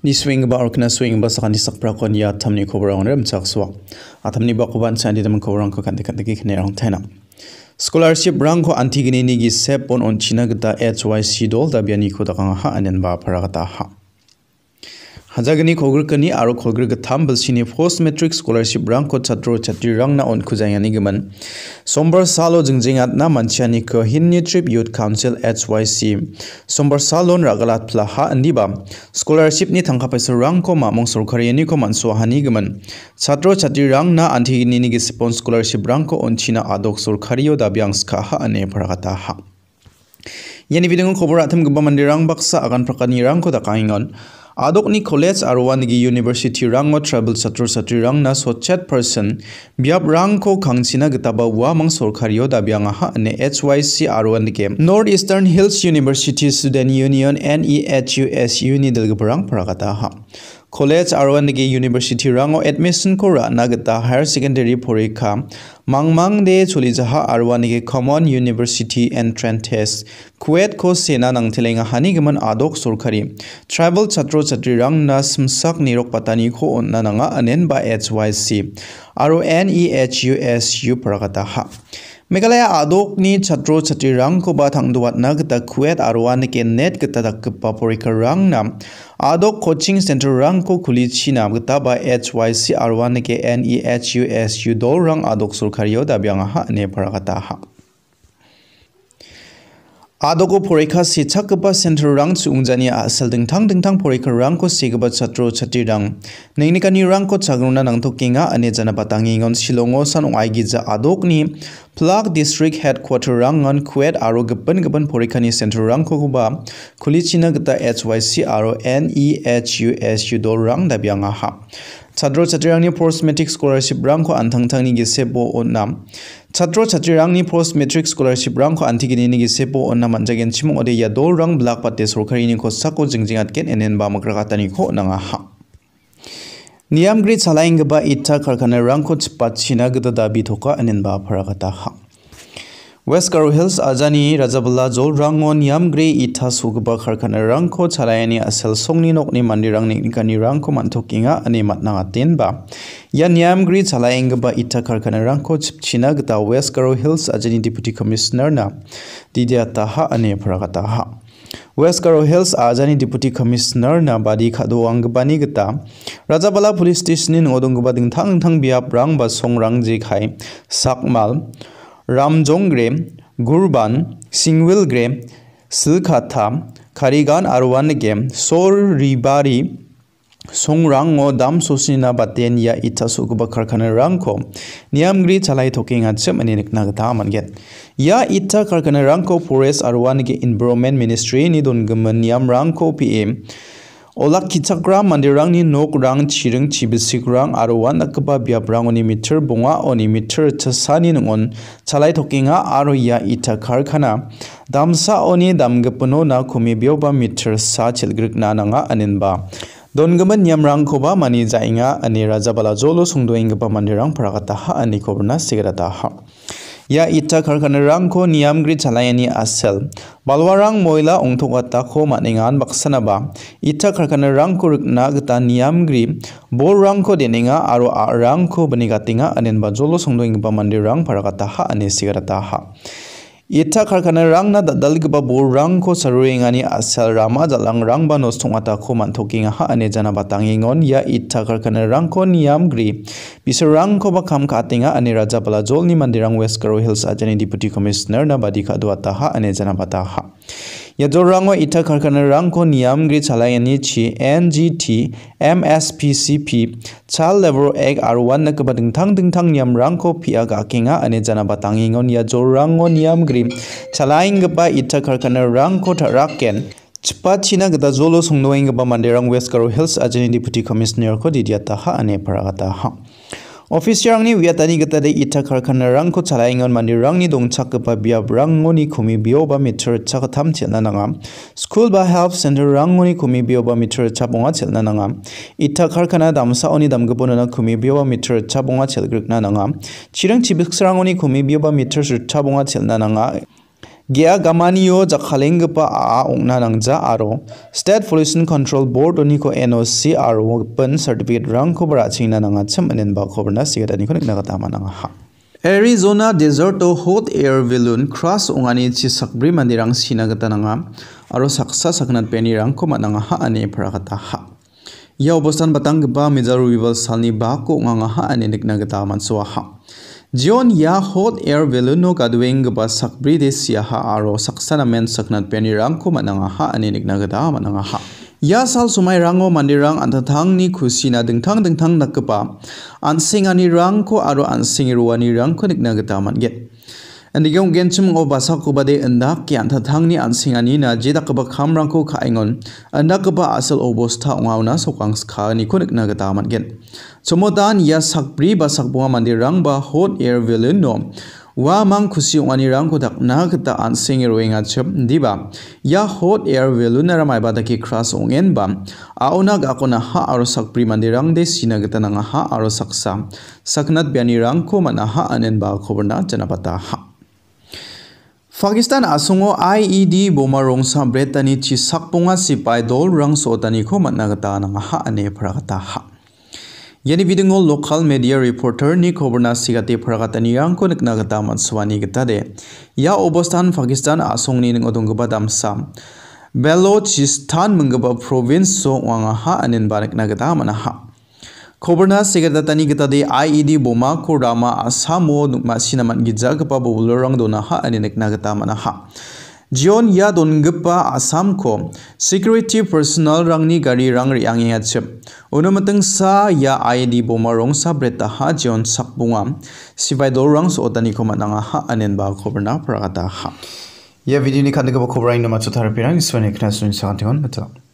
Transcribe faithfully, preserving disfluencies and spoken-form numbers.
Ni swing ba or kana swing ba sakani sakpra kon ya Atam ni khobarang rem chakswa Atam ni ba koban sandi dam khobarang ko kante kante ki khne rang thaina scholarship rang ko antigini ni gi sep on on china gata H Y C dol da biani ko da kang ha anen ba paragata ha Hajagani khogr kani aro khogr ga thambal sini post matric scholarship rang ko chatro chatri rang na on khujayani gaman sombar salo jingjingat na manchani ko hinni trip youth council H Y C sombar salon ragalat pla ha andiba scholarship ni thangkha paisa rang ko mamong sorkari ni ko manso hani gaman chatro chatri rang na anthigini ni gi spon scholarship rang ko on china adok sorkari yo dabyang ska ha ane paragata ha yani vidingo khobor atham gba mandirang baksa agan prakani rang ko da kaingon Adok ni college arwan gi university rang o travel satro satri rang na sochat person biap rang ko khangchina gitaba wa mang sorkariyo da byanga ha ne H Y C arwan ke Northeastern Hills University Student Union N E H U S U ni dalga parang paragata ha College arwan gi university rang o admission ko ra nagata higher secondary porikha mangmang de chuli jaha arwan gi common university entrance test kuwait ko sena nang thelenga hani gaman adok sorkari tribal chatro chatri rang na smsak nirok patani ko onna nanga anen ba H Y C aro N E H U S U paragata ha Meghalaya adok ni chatro chatri rang ko ba thangduat na gata kuwait arwan ke net gata dakpa porikha rang na adok coaching center rang ko khuli china gata ba H Y C arwan ke N E H U S U dol rang adok sorkariyo da byanga ha ne paragata ha Adoko porikha si chakpa center rang chungjani asal dingthang dingthang porikha rang ko sigba chatro chati rang neinikani rang ko chagruna nangthokinga ane jana patangi ngon silongo sanong aigija adokni Plug district headquarter rang ngon kuwait aro gapan gapan porikha ni center rang ko ba khulichina gata H Y C aro N E H U S U dol rang da byanga ha Chadro chatirang ni post matric scholarship rang ko anthangthang ni gi sebo onnam Chatro chatirang ni post matric scholarship rang ko antigini ni gi sebo onna manjagen chimong ode ya dol rang black pate sorkari ni ko sako jingjingat ken enen ba makragata ni ko nanga ha Niam grid salaing ba ita karkhana rang ko chpachina gada dabi thoka enen ba paragata ha West Garo Hills Ajani Rajabala Jol Rangon Yamgre Ita Sugba Karkana Ranko Chalayani Asel Songni Nokni Mandirang Nikani Ranko Mantokinga Ani Matnangatin Ba Yan Yamgre Chalayangba Ita Karkana Ranko Chipchina Gata West Garo Hills Ajani Deputy Commissioner Na Didia Taha Ane Paragataha West Garo Hills Ajani Deputy Commissioner na Badi Khado Angbani Gata Rajabala Police Station in Odongba Ding Thang Thang Biap Rang Ba Song Rang Jikhai Sakmal Ramjongre, Gurban, Singwilgre, Silkatha, Karigan Arwan Game, Sor Ribari, Songrango Dam Sosina Baten Ya Ita Sukuba Karkana Ranko, Niamgri Chalai talking at some and Nagataman get. Ya Ita Karkana Ranko Forest Arwanige Environment Ministry Nidun Gaman Niam Ranko P M. Olak kichakra mandirang ni nok rang chireng chibisik rang arwan akaba biap rang oni meter bonga oni meter chasani ngon chalai thokinga aro ya ita karkhana damsa oni damgapono na khumi bioba meter sa chelgrik na nanga aninba dongaman nyamrang khoba mani jainga ani rajabala jolo sungdoingba mandirang paragata ha ani kobrna sigrata ha Ya ita karkana rangko niamgri chalayani asel balwarang moila ongthokata kho maningan baksanaba ita karkana rangko rikna gita niamgri bor rangko deninga aro a rangko banigatinga anenba jolo songdoingba mandirang paragata ha ane sigarata ha Ita karkana rang na dadalgiba bor rangko saruingani asel rama jalang rangba nostongata kho manthokinga ha ane jana batangingon ya ita karkana rangko niamgri bisarangko ba kam katinga ane rajabala jolni mandirang West Garo Hills Ajani Deputy Commissioner na badika duata ha ane jana bataha ya jorango ita karkana rangko niamgri chalayani chi N G T M S P C P child labor egg arwan nakaba dingthang dingthang niam rangko pia ga kinga ane jana batangingon ya jorango niamgri Chalaingba ita karkana rangko taraken Chpachina gada jolo songnoingba mandirang West Garo Hills Ajani Deputy Commissioner ko didiata ha ane paragata ha Official ni wiatani gata de ita karkana rangko chalaingon mandirang ni dongchakpa biap rangoni khumi bioba meter chakatham chelna nanga School ba health center rangoni khumi bioba meter chabonga chelna nanga ita karkana damsa oni damgapona na khumi bioba meter chabonga chelgrikna nanga chirang chibiksrangoni khumi bioba meter chabonga chelna nanga Gea gamanio jakhalengpa a ongna nangja aro State Pollution Control Board oniko N O C aro pen certificate rangko barachingna nanga cham anen ba khobarna sigatani ko nikna gata mananga ha. Arizona Desert Hot Air Balloon Crash ongani chi sakbri mandirang sinagata nanga aro saksa saknat peni rangko mananga ha ane prakata ha. Ya obostan batang gba mizaru rival salni ba ko nganga ha ane nikna gata mansuwa ha. John ya hot air balloon no kadweng gba sakbri desia ha aro saksana men saknat peni rangko mananga ha ane nikna gata mananga ha. Ya sal sumai rango mandirang antathang ni khusina dingthang dingthang nakpa ansingani rangko aro ansingi ruani rangko nikna gata manget. Andigong genchum o basako bade andak ki antathang ni ansingani na jedakba khamrangko khaingon andakba asal obosta ongawna sokang skha ni ko nikna gata manget. Somodan ya sakbri basakbunga mandirang ba hot air balloon no wa mang khusi ongani rangko dakna gata ansingi roenga chep diba ya hot air balloon ramai badaki crash ongen ba auna gakona ha aro sakbri mandirang de sina gata nanga ha aro saksa saknat biani rangko mana ha anen ba khobarna janapata ha. Pakistan asungo I E D boma rongsa brete ni chi sakpunga sipai dol rang sotani ko matna gata nanga ha ane prakata ha. Yani vidingo local media reporter ni khobarna sigate prakatani rang ko nikna gata matswani gata de ya obostan Pakistan asong ni ning odongba damsa Balochistan mungba province so wanga ha anen barak na gata mana ha. Khobarna sigata tani gata de I E D boma ko rama asamo nukma sinaman gija gapa bobulorang dona ha anen nikna gata mana ha. John ya dongpa Assam ko security personnel rangni gari rang riang ya chep unamateng sa ya I E D boma rong sa breta ha John sakbunga sibai dol rang so otani ko mananga ha anen ba khobarna prakata ha. Ya video ni khandega ba khobarai na machu tharapirang iswane khna sun sa thon mata.